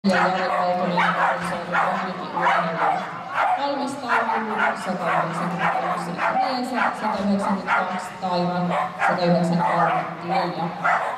ja Jari Aaltonen realisoitu Ohlikin Urheilija. Valmistautui 191 Riesa, 192 Taivan, 193 Lilla.